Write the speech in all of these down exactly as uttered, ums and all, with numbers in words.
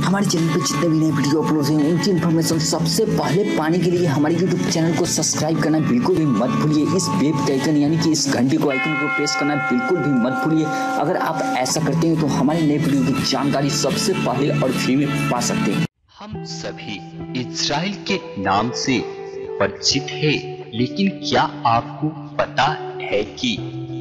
हमारे चैनल पे जितने भी नए वीडियो अपलोड हैं उनकी इन्फॉर्मेशन सबसे पहले पाने के लिए हमारे यूट्यूब चैनल को सब्सक्राइब करना बिल्कुल भी मत भूलिए। इस बेल के आइकन यानी कि इस घंटी को आइकन को प्रेस करना बिल्कुल भी मत भूलिए। अगर आप ऐसा करते हैं तो हमारे नए वीडियो की जानकारी सबसे पहले और फ्री में पा सकते हैं। हम सभी इजराइल के नाम से परिचित है, लेकिन क्या आपको पता है कि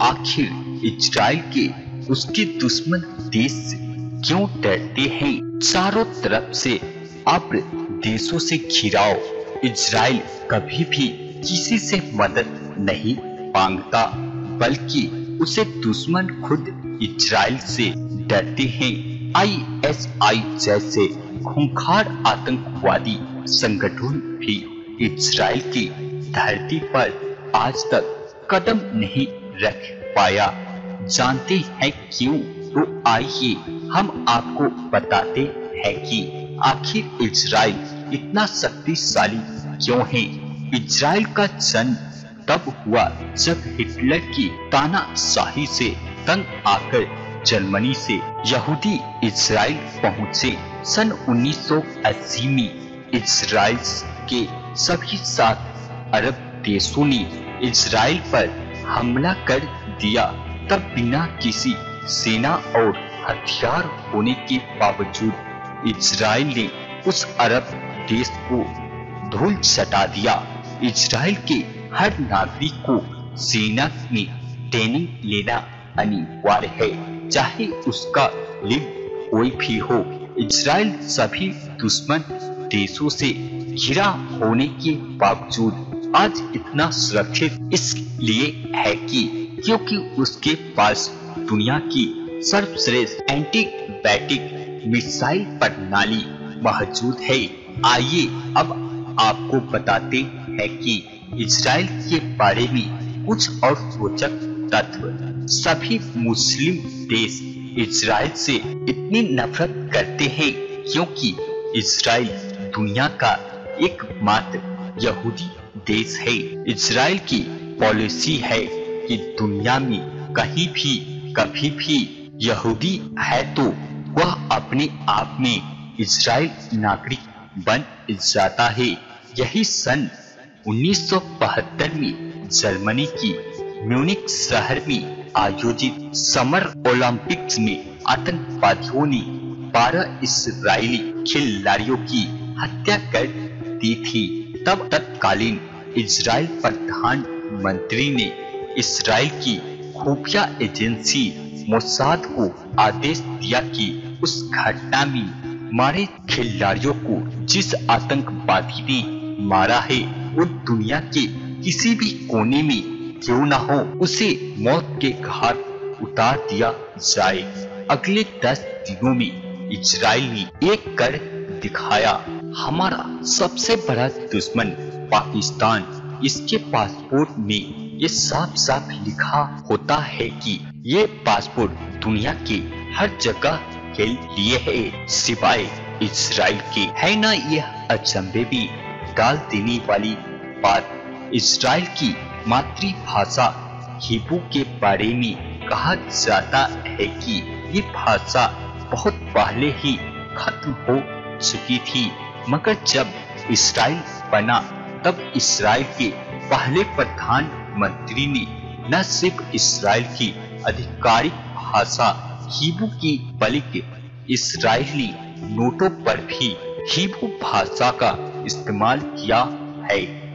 आखिर इजराइल के उसके दुश्मन देश से क्यों डरते हैं? चारों तरफ से अब्र देशों से घिराव इजराइल कभी भी किसी से मदद नहीं मांगता, बल्कि उसे दुश्मन खुद इजराइल से डरते हैं। आई एस आई जैसे खूंखार आतंकवादी संगठन भी इजराइल की धरती पर आज तक कदम नहीं रख पाया। जानते हैं क्यों? तो आइए हम आपको बताते हैं कि आखिर इजराइल इतना शक्तिशाली क्यों है। इजराइल का जन्म तब हुआ जब हिटलर की तानाशाही से तंग आकर जर्मनी से यहूदी इजराइल पहुंचे। सन उन्नीस सौ अस्सी में इजराइल के सभी सात अरब देशों ने इजराइल पर हमला कर दिया। तब बिना किसी सेना और हथियार होने के बावजूद इजराइल ने उस अरब देश को धूल चटा दिया। इजराइल के हर नागरिक को सेना में ट्रेनिंग लेना अनिवार्य है, चाहे उसका लिंग कोई भी हो। इजराइल सभी दुश्मन देशों से घिरा होने के बावजूद आज इतना सुरक्षित इसलिए है कि क्योंकि उसके पास दुनिया की सर्वश्रेष्ठ एंटी बैटिक मिसाइल प्रणाली मौजूद है। आइए अब आपको बताते हैं कि इजराइल के बारे में कुछ और रोचक तथ्य। सभी मुस्लिम देश इजराइल से इतनी नफरत करते हैं क्योंकि इजराइल दुनिया का एकमात्र यहूदी देश है। इजराइल की पॉलिसी है कि दुनिया में कहीं भी कभी भी यहूदी है तो वह अपने आप में इजराइल नागरिक बन जाता है। यही सन उन्नीस सौ बहत्तर में जर्मनी की म्यूनिख शहर में आयोजित समर ओलंपिक्स में आतंकवादियों ने बारह इजरायली खिलाड़ियों की हत्या कर दी थी। तब तत्कालीन इजराइल प्रधानमंत्री ने इजराइल की खुफिया एजेंसी मोसाद को आदेश दिया कि उस घटना में मारे खिलाड़ियों को जिस आतंकवादी ने मारा है वो दुनिया के किसी भी कोने में क्यों न हो, उसे मौत के घाट उतार दिया जाए। अगले दस दिनों में इजराइल ने एक कर दिखाया। हमारा सबसे बड़ा दुश्मन पाकिस्तान। इसके पासपोर्ट में ये साफ साफ लिखा होता है कि ये पासपोर्ट दुनिया के हर जगह के लिए है सिवाय इजराइल के। है ना यह अचंभे भी डाल देने वाली बात। इजराइल की मातृभाषा हिब्रू के बारे में कहा जाता है कि ये भाषा बहुत पहले ही खत्म हो चुकी थी, मगर जब इजराइल बना तब इजराइल के पहले प्रधानमंत्री ने न सिर्फ इजराइल की आधिकारिक भाषा हिब्रू की बल्कि इजरायली नोटों पर भी हिब्रू भाषा का इस्तेमाल किया है।